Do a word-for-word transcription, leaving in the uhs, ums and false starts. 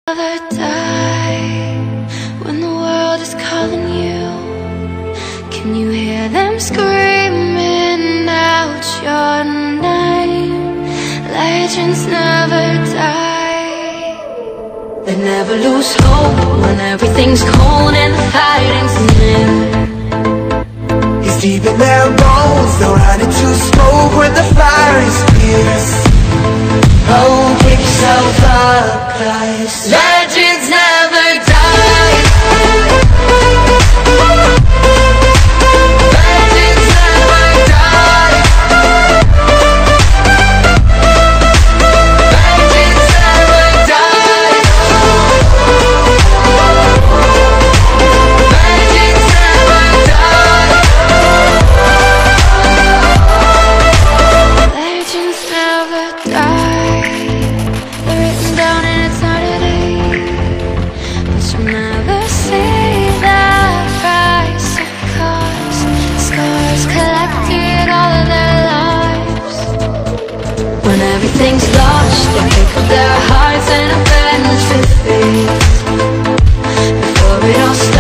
Never die when the world is calling you. Can you hear them screaming out your name? Legends never die. They never lose hope when everything's cold and the fighting's near. It's deep in their bones, they'll run into smoke when the fire is fierce. Oh, pick yourself up, 'cause legends never die. Legends never die. Legends never die. Legends never die. Legends never die. They're written down in eternity, but you'll never see the price of cost. Scars collected all of their lives. When everything's lost, they pick up their hearts and avenge defeat. Before it all starts